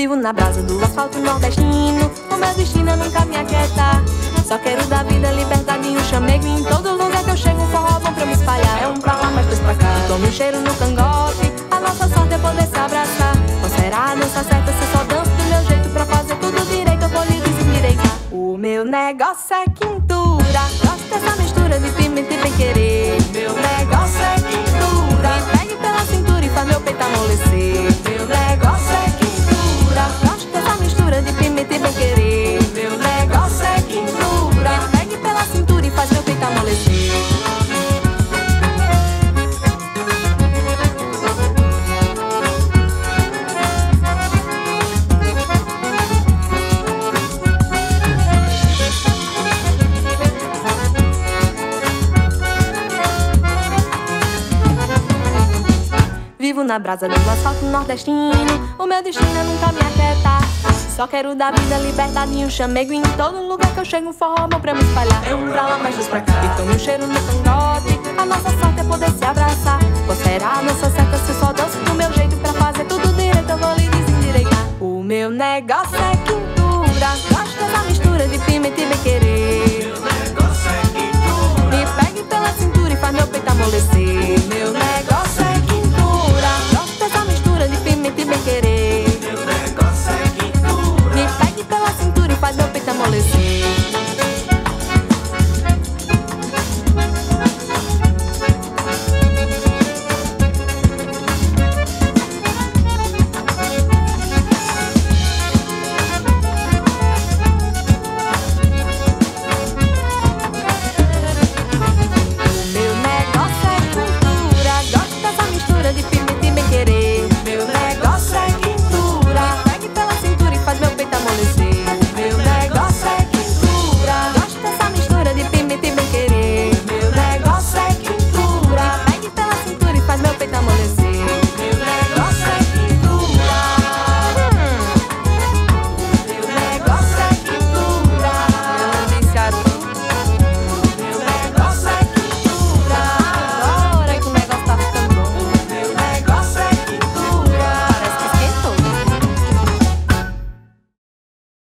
Vivo na brasa do asfalto nordestino, o meu destino é nunca me aquietar. Só quero da vida liberdade e um chamego. Em todo lugar que eu chego um forró bom pra me espalhar. É um pra lá, mais dois pra cá. Tome um cheiro no cangote, a nossa sorte é poder se abraçar. Não será a dança certa se só danço do meu jeito. Pra fazer tudo direito eu vou lhe desendireitar. O meu negócio é quintura, gosto dessa mistura de pimenta e bem querer. Meu negócio é quintura, me pegue pela cintura e faz meu peito amolecer. Meu negócio é quintura, gosto dessa mistura de pimenta e bem querer. Meu negócio é quintura, me pegue pela cintura e faz meu peito amolecer. Vivo na brasa do asfalto nordestino, o meu destino é nunca me aquietar. Só quero da vida liberdade e um chamego. Em todo lugar que eu chego um forró bom pra me espalhar. É um pra lá, mais dois pra cá, e tome um cheiro no cangote. A nossa sorte é poder se abraçar. Qual será a nossa certa se só danço do meu jeito. Pra fazer tudo direito eu vou lhe desendireitar. O meu negócio é quintura, gosto dessa mistura de pimenta e bem querer. Meu negócio é quintura, me pegue pela cintura e faz meu peito amolecer.